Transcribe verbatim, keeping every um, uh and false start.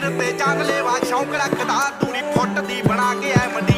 सिर ते जान लेवा शौक रखदा तू नी फुट दी बना के ऐ मंडी